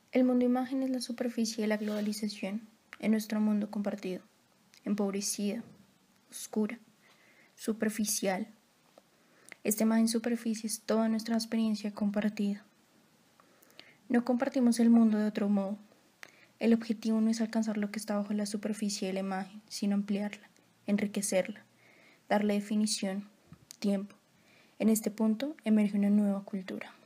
El mundo imagen es la superficie de la globalización en nuestro mundo compartido, empobrecida, oscura, superficial. Esta imagen superficie es toda nuestra experiencia compartida. No compartimos el mundo de otro modo. El objetivo no es alcanzar lo que está bajo la superficie de la imagen, sino ampliarla, enriquecerla, darle definición, tiempo. En este punto emerge una nueva cultura.